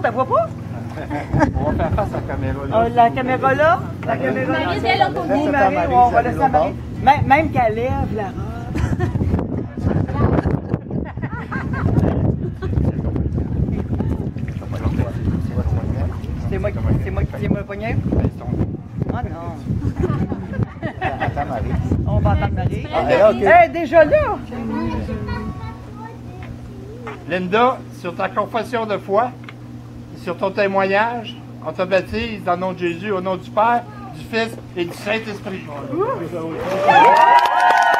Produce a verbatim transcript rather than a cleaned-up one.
elle voit pas? On va faire face à la caméra là. Oh, la caméra là? La caméra là? Marie, viens là pour Oui, nous. Marie, Marie, on va ça laisser nous à Marie. va. Même, même qu'elle lève la robe. C'est moi, qui- c'est moi qui tiens mon poignet? Ah non. Attends, Marie. On va entendre Marie. Ah, elle est là, ok. Elle est déjà là. Linda, sur ta confession de foi, sur ton témoignage, on te baptise dans le nom de Jésus, au nom du Père, du Fils et du Saint-Esprit.